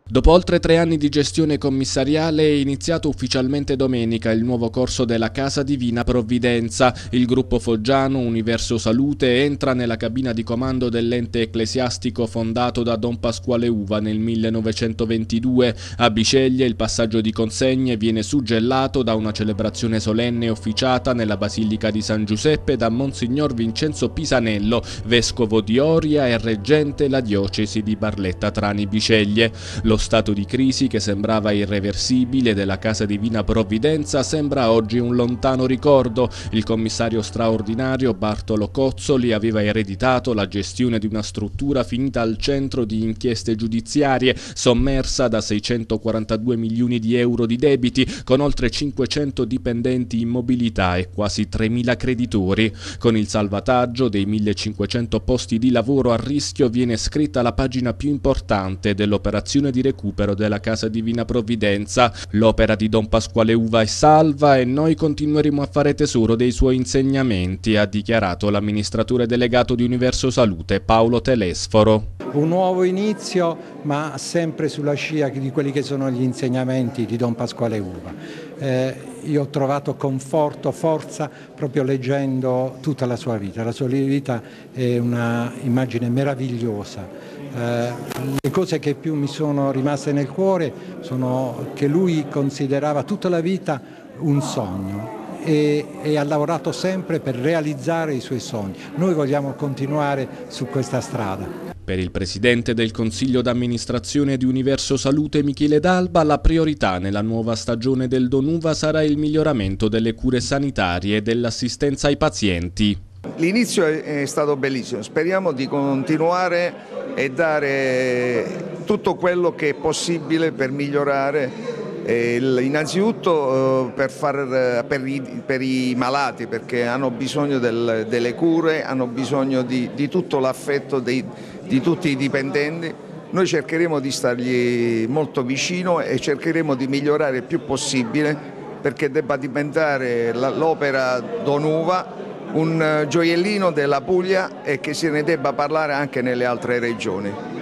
Dopo oltre 3 anni di gestione commissariale è iniziato ufficialmente domenica il nuovo corso della Casa Divina Provvidenza. Il gruppo foggiano Universo Salute entra nella cabina di comando dell'ente ecclesiastico fondato da Don Pasquale Uva nel 1922. A Biceglie il passaggio di consegne viene suggellato da una celebrazione solenne officiata nella Basilica di San Giuseppe da Monsignor Vincenzo Pisanello, vescovo di Oria e reggente la diocesi di Barletta-Trani Biceglie. Lo stato di crisi che sembrava irreversibile della Casa Divina Provvidenza sembra oggi un lontano ricordo. Il commissario straordinario Bartolo Cozzoli aveva ereditato la gestione di una struttura finita al centro di inchieste giudiziarie, sommersa da 642 milioni di euro di debiti, con oltre 500 dipendenti in mobilità e quasi 3.000 creditori. Con il salvataggio dei 1.500 posti di lavoro a rischio viene scritta la pagina più importante dell'operazione di recupero della Casa Divina Provvidenza. L'opera di Don Pasquale Uva è salva e noi continueremo a fare tesoro dei suoi insegnamenti, ha dichiarato l'amministratore delegato di Universo Salute Paolo Telesforo. Un nuovo inizio, ma sempre sulla scia di quelli che sono gli insegnamenti di Don Pasquale Uva. Io ho trovato conforto, forza proprio leggendo tutta la sua vita. La sua vita è una immagine meravigliosa. Le cose che più mi sono rimaste nel cuore sono che lui considerava tutta la vita un sogno e ha lavorato sempre per realizzare i suoi sogni. Noi vogliamo continuare su questa strada. Per il presidente del Consiglio d'amministrazione di Universo Salute Michele D'Alba, la priorità nella nuova stagione del Don Uva sarà il miglioramento delle cure sanitarie e dell'assistenza ai pazienti. L'inizio è stato bellissimo, speriamo di continuare e dare tutto quello che è possibile per migliorare. Innanzitutto per i malati, perché hanno bisogno delle cure, hanno bisogno di tutto l'affetto di tutti i dipendenti. Noi cercheremo di stargli molto vicino e cercheremo di migliorare il più possibile perché debba diventare l'opera Don Uva un gioiellino della Puglia e che se ne debba parlare anche nelle altre regioni.